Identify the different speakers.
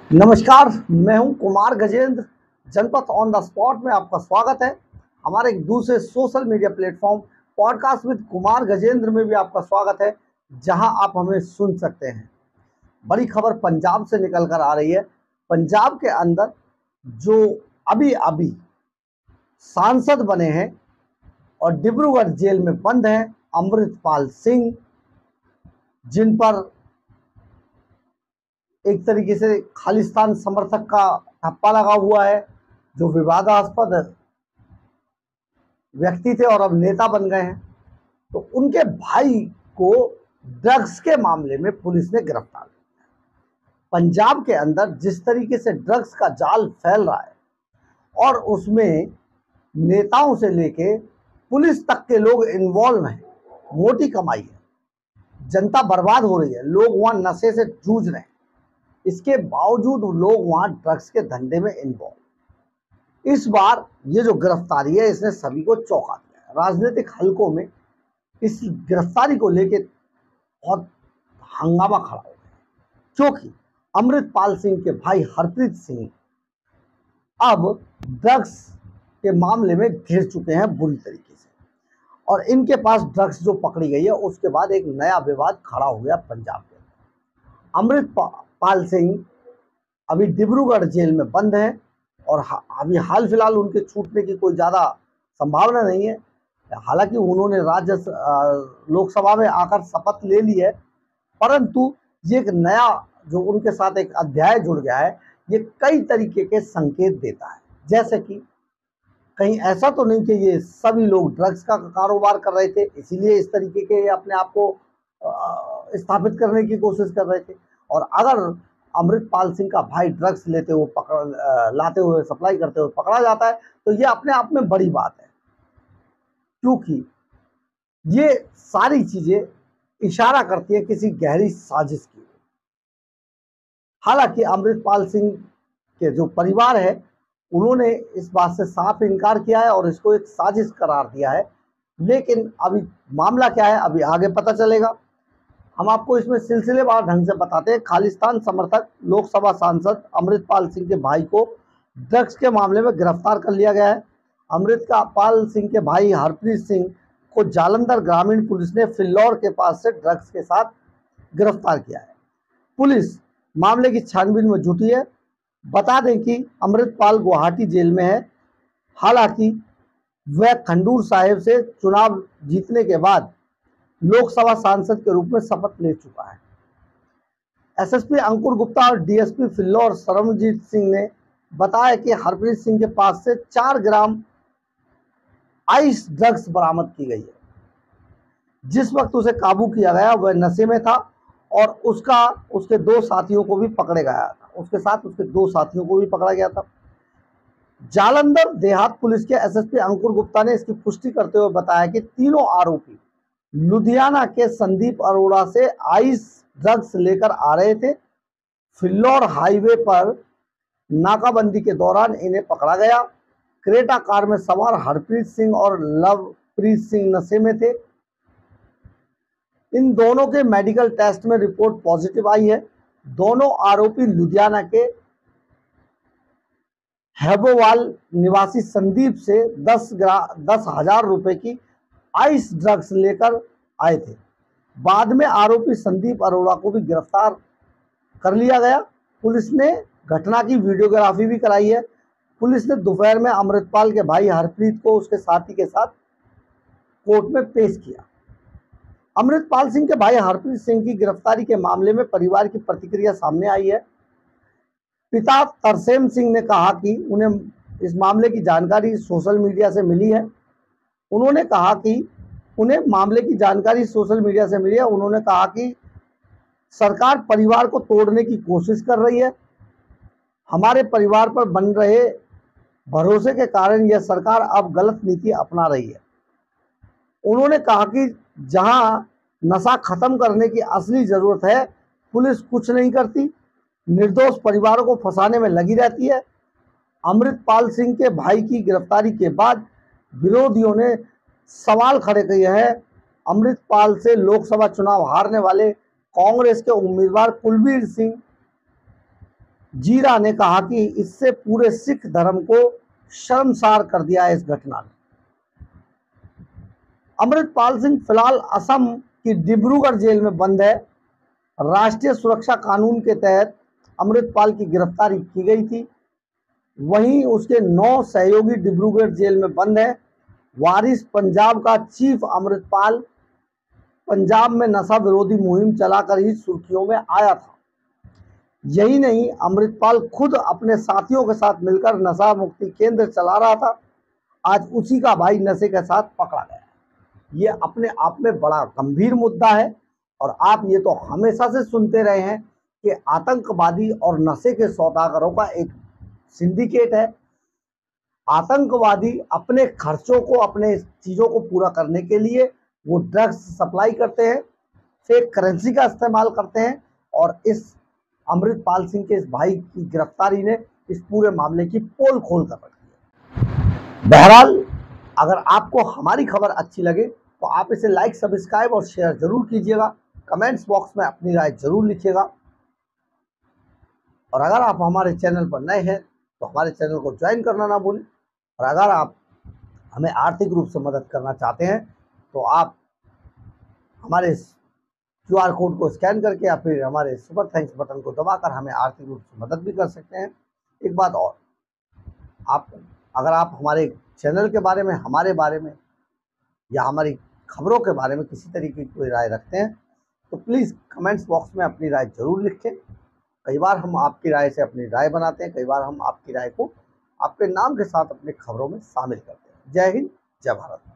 Speaker 1: नमस्कार, मैं हूं Kumar Gajendra. Janpath on the spot में आपका स्वागत है। हमारे एक दूसरे social media platform podcast with Kumar Gajendra में भी आपका स्वागत है, जहां आप हमें सुन सकते हैं। बड़ी खबर पंजाब से निकल कर आ रही है। पंजाब के अंदर जो अभी अभी सांसद बने हैं और डिब्रूगढ़ जेल में बंद हैं, अमृतपाल सिंह, जिन पर एक तरीके से खालिस्तान समर्थक का ठप्पा लगा हुआ है, जो विवादास्पद व्यक्ति थे और अब नेता बन गए हैं, तो उनके भाई को ड्रग्स के मामले में पुलिस ने गिरफ्तार किया। पंजाब के अंदर जिस तरीके से ड्रग्स का जाल फैल रहा है और उसमें नेताओं से लेके पुलिस तक के लोग इन्वॉल्व हैं, मोटी कमाई है, जनता बर्बाद हो रही है, लोग वहां नशे से जूझ रहे हैं, इसके बावजूद लोग वहां ड्रग्स के धंधे में इन्वॉल्व। इस बार ये जो गिरफ्तारी है, इसने सभी को चौंका दिया है। राजनीतिक हलकों में इस गिरफ्तारी को लेकर बहुत हंगामा खड़ा हो गया, क्योंकि अमृतपाल सिंह के भाई हरप्रीत सिंह अब ड्रग्स के मामले में घिर चुके हैं बुरी तरीके से, और इनके पास ड्रग्स जो पकड़ी गई है, उसके बाद एक नया विवाद खड़ा हो गया पंजाब के अंदर। अमृतपाल सिंह अभी डिब्रूगढ़ जेल में बंद हैं और अभी हाल फिलहाल उनके छूटने की कोई ज़्यादा संभावना नहीं है। हालांकि उन्होंने लोकसभा में आकर शपथ ले ली है, परंतु ये एक नया जो उनके साथ एक अध्याय जुड़ गया है, ये कई तरीके के संकेत देता है। जैसे कि कहीं ऐसा तो नहीं कि ये सभी लोग ड्रग्स का कारोबार कर रहे थे, इसीलिए इस तरीके के अपने आप को स्थापित करने की कोशिश कर रहे थे। और अगर अमृतपाल सिंह का भाई ड्रग्स लाते हुए सप्लाई करते हुए पकड़ा जाता है, तो ये अपने आप में बड़ी बात है, क्योंकि ये सारी चीजें इशारा करती है किसी गहरी साजिश की। हालांकि अमृतपाल सिंह के जो परिवार है, उन्होंने इस बात से साफ इनकार किया है और इसको एक साजिश करार दिया है, लेकिन अभी मामला क्या है, अभी आगे पता चलेगा। हम आपको इसमें सिलसिलेवार ढंग से बताते हैं। खालिस्तान समर्थक लोकसभा सांसद अमृतपाल सिंह के भाई को ड्रग्स के मामले में गिरफ्तार कर लिया गया है। अमृतपाल सिंह के भाई हरप्रीत सिंह को जालंधर ग्रामीण पुलिस ने फिल्लौर के पास से ड्रग्स के साथ गिरफ्तार किया है। पुलिस मामले की छानबीन में जुटी है। बता दें कि अमृतपाल गुवाहाटी जेल में है। हालांकि वह खंडूर साहिब से चुनाव जीतने के बाद लोकसभा सांसद के रूप में शपथ ले चुका है। एसएसपी अंकुर गुप्ता और डीएसपी फिल्लौर सरमजीत सिंह ने बताया कि हरप्रीत सिंह के पास से 4 ग्राम आइस ड्रग्स बरामद की गई है। जिस वक्त उसे काबू किया गया, वह नशे में था और उसके 2 साथियों को भी पकड़े गया था। उसके साथ उसके 2 साथियों को भी पकड़ा गया था। जालंधर देहात पुलिस के एसएसपी अंकुर गुप्ता ने इसकी पुष्टि करते हुए बताया कि तीनों आरोपी लुधियाना के संदीप अरोड़ा से आइस ड्रग्स लेकर आ रहे थे। फिल्लौर हाईवे पर नाकाबंदी के दौरान इन्हें पकड़ा गया। क्रेटा कार में सवार हरप्रीत सिंह और लवप्रीत सिंह नशे में थे। इन दोनों के मेडिकल टेस्ट में रिपोर्ट पॉजिटिव आई है। दोनों आरोपी लुधियाना के हैबोवाल निवासी संदीप से 10,000 रुपए की आइस ड्रग्स लेकर आए थे। बाद में आरोपी संदीप अरोड़ा को भी गिरफ्तार कर लिया गया। पुलिस ने घटना की वीडियोग्राफी भी कराई है। पुलिस ने दोपहर में अमृतपाल के भाई हरप्रीत को उसके साथी के साथ कोर्ट में पेश किया। अमृतपाल सिंह के भाई हरप्रीत सिंह की गिरफ्तारी के मामले में परिवार की प्रतिक्रिया सामने आई है। पिता तरसेम सिंह ने कहा कि उन्हें इस मामले की जानकारी सोशल मीडिया से मिली है। उन्होंने कहा कि सरकार परिवार को तोड़ने की कोशिश कर रही है। हमारे परिवार पर बन रहे भरोसे के कारण यह सरकार अब गलत नीति अपना रही है। उन्होंने कहा कि जहां नशा खत्म करने की असली जरूरत है, पुलिस कुछ नहीं करती, निर्दोष परिवारों को फंसाने में लगी रहती है। अमृतपाल सिंह के भाई की गिरफ्तारी के बाद विरोधियों ने सवाल खड़े किए हैं। अमृतपाल से लोकसभा चुनाव हारने वाले कांग्रेस के उम्मीदवार कुलबीर सिंह जीरा ने कहा कि इससे पूरे सिख धर्म को शर्मसार कर दिया है इस घटना ने। अमृतपाल सिंह फिलहाल असम की डिब्रूगढ़ जेल में बंद है। राष्ट्रीय सुरक्षा कानून के तहत अमृतपाल की गिरफ्तारी की गई थी। वहीं उसके 9 सहयोगी डिब्रूगढ़ जेल में बंद है। वारिस पंजाब का चीफ अमृतपाल पंजाब में नशा विरोधी मुहिम चलाकर ही सुर्खियों में आया था। यही नहीं, अमृतपाल खुद अपने साथियों के साथ मिलकर नशा मुक्ति केंद्र चला रहा था। आज उसी का भाई नशे के साथ पकड़ा गया। ये अपने आप में बड़ा गंभीर मुद्दा है। और आप ये तो हमेशा से सुनते रहे हैं कि आतंकवादी और नशे के सौदागरों का एक सिंडिकेट है। आतंकवादी अपने खर्चों को, अपने चीज़ों को पूरा करने के लिए वो ड्रग्स सप्लाई करते हैं, फेक करेंसी का इस्तेमाल करते हैं। और इस अमृतपाल सिंह के इस भाई की गिरफ्तारी ने इस पूरे मामले की पोल खोल कर रखी है। बहरहाल, अगर आपको हमारी खबर अच्छी लगे तो आप इसे लाइक, सब्सक्राइब और शेयर जरूर कीजिएगा। कमेंट्स बॉक्स में अपनी राय जरूर लिखिएगा। और अगर आप हमारे चैनल पर नए हैं तो हमारे चैनल को ज्वाइन करना ना भूलें। और अगर आप हमें आर्थिक रूप से मदद करना चाहते हैं तो आप हमारे QR कोड को स्कैन करके या फिर हमारे सुपर थैंक्स बटन को दबाकर हमें आर्थिक रूप से मदद भी कर सकते हैं। एक बात और, अगर आप हमारे चैनल के बारे में, हमारे बारे में या हमारी खबरों के बारे में किसी तरीके की कोई राय रखते हैं तो प्लीज़ कमेंट्स बॉक्स में अपनी राय जरूर लिखें। कई बार हम आपकी राय से अपनी राय बनाते हैं, कई बार हम आपकी राय को आपके नाम के साथ अपनी खबरों में शामिल करते हैं। जय हिंद, जय भारत।